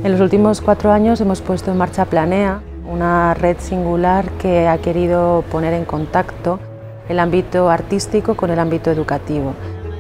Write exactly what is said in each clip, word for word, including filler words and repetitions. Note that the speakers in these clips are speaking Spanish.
En los últimos cuatro años hemos puesto en marcha Planea, una red singular que ha querido poner en contacto el ámbito artístico con el ámbito educativo.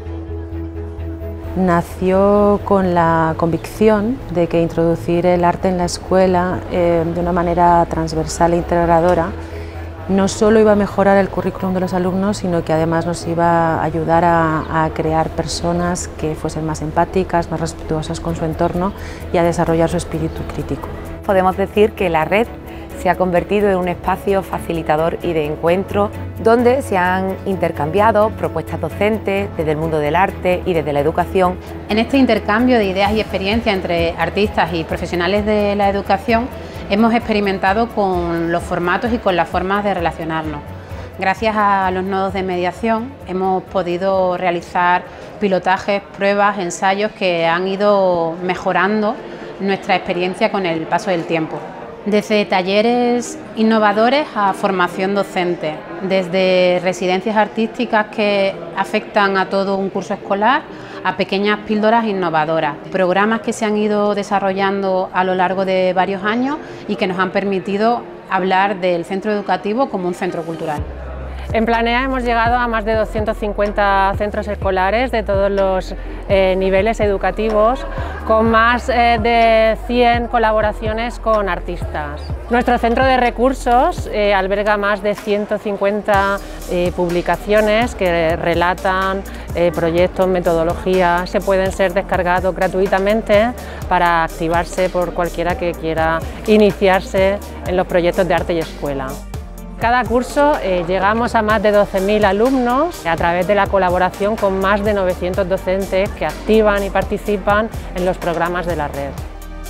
Nació con la convicción de que introducir el arte en la escuela eh, de una manera transversal e integradora no solo iba a mejorar el currículum de los alumnos, sino que además nos iba a ayudar a, a crear personas que fuesen más empáticas, más respetuosas con su entorno y a desarrollar su espíritu crítico. Podemos decir que la red se ha convertido en un espacio facilitador y de encuentro donde se han intercambiado propuestas docentes desde el mundo del arte y desde la educación. En este intercambio de ideas y experiencias entre artistas y profesionales de la educación hemos experimentado con los formatos y con las formas de relacionarnos. Gracias a los nodos de mediación hemos podido realizar pilotajes, pruebas, ensayos que han ido mejorando nuestra experiencia con el paso del tiempo. Desde talleres innovadores a formación docente, desde residencias artísticas que afectan a todo un curso escolar a pequeñas píldoras innovadoras, programas que se han ido desarrollando a lo largo de varios años y que nos han permitido hablar del centro educativo como un centro cultural. En Planea hemos llegado a más de doscientos cincuenta centros escolares de todos los eh, niveles educativos, con más eh, de cien colaboraciones con artistas. Nuestro centro de recursos eh, alberga más de ciento cincuenta eh, publicaciones que relatan eh, proyectos, metodologías, se pueden ser descargados gratuitamente para activarse por cualquiera que quiera iniciarse en los proyectos de arte y escuela. Cada curso eh, llegamos a más de doce mil alumnos a través de la colaboración con más de novecientos docentes que activan y participan en los programas de la red.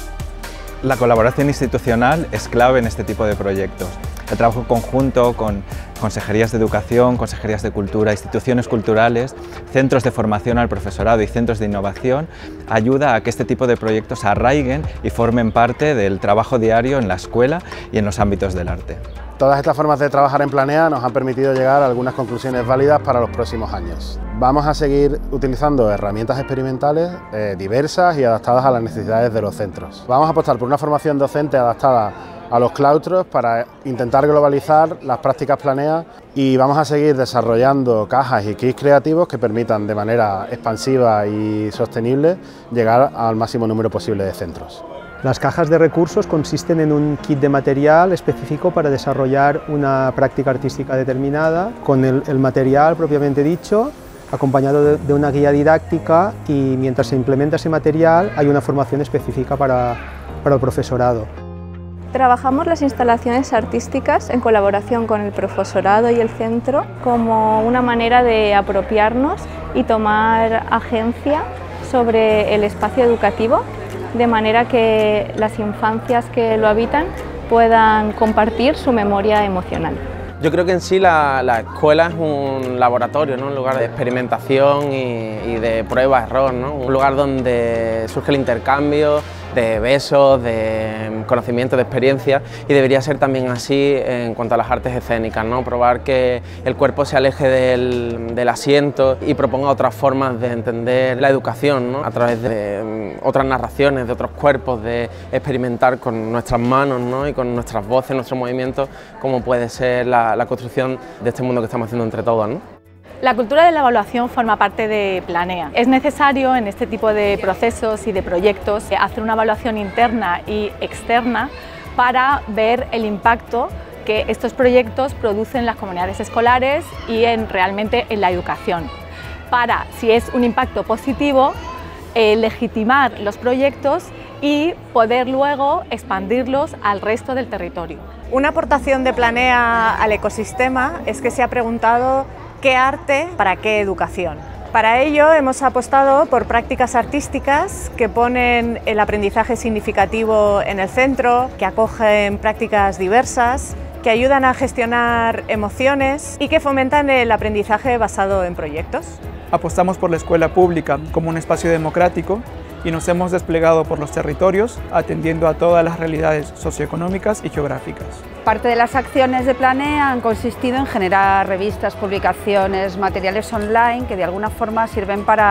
La colaboración institucional es clave en este tipo de proyectos. El trabajo conjunto con consejerías de educación, consejerías de cultura, instituciones culturales, centros de formación al profesorado y centros de innovación ayuda a que este tipo de proyectos arraiguen y formen parte del trabajo diario en la escuela y en los ámbitos del arte. Todas estas formas de trabajar en Planea nos han permitido llegar a algunas conclusiones válidas para los próximos años. Vamos a seguir utilizando herramientas experimentales eh, diversas y adaptadas a las necesidades de los centros. Vamos a apostar por una formación docente adaptada a los claustros para intentar globalizar las prácticas Planea y vamos a seguir desarrollando cajas y kits creativos que permitan de manera expansiva y sostenible llegar al máximo número posible de centros. Las cajas de recursos consisten en un kit de material específico para desarrollar una práctica artística determinada, con el, el material propiamente dicho, acompañado de, de una guía didáctica, y mientras se implementa ese material hay una formación específica para, para el profesorado. Trabajamos las instalaciones artísticas en colaboración con el profesorado y el centro como una manera de apropiarnos y tomar agencia sobre el espacio educativo, de manera que las infancias que lo habitan puedan compartir su memoria emocional. Yo creo que en sí la, la escuela es un laboratorio, ¿no? Un lugar de experimentación y, y de prueba-error, ¿no? Un lugar donde surge el intercambio de besos, de conocimiento, de experiencia, y debería ser también así en cuanto a las artes escénicas, ¿no? Probar que el cuerpo se aleje del, del asiento y proponga otras formas de entender la educación, ¿no? A través de otras narraciones, de otros cuerpos, de experimentar con nuestras manos, ¿no? Y con nuestras voces, nuestros movimientos, como puede ser la, la construcción de este mundo que estamos haciendo entre todos, ¿no? La cultura de la evaluación forma parte de Planea. Es necesario en este tipo de procesos y de proyectos hacer una evaluación interna y externa para ver el impacto que estos proyectos producen en las comunidades escolares y en, realmente en la educación. Para, si es un impacto positivo, eh, legitimar los proyectos y poder luego expandirlos al resto del territorio. Una aportación de Planea al ecosistema es que se ha preguntado ¿qué arte para qué educación? Para ello hemos apostado por prácticas artísticas que ponen el aprendizaje significativo en el centro, que acogen prácticas diversas, que ayudan a gestionar emociones y que fomentan el aprendizaje basado en proyectos. Apostamos por la escuela pública como un espacio democrático y nos hemos desplegado por los territorios atendiendo a todas las realidades socioeconómicas y geográficas. Parte de las acciones de Planea han consistido en generar revistas, publicaciones, materiales online que de alguna forma sirven para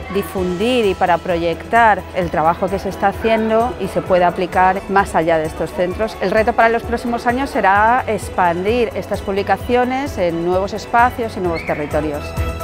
difundir y para proyectar el trabajo que se está haciendo y se pueda aplicar más allá de estos centros. El reto para los próximos años será expandir estas publicaciones en nuevos espacios y nuevos territorios.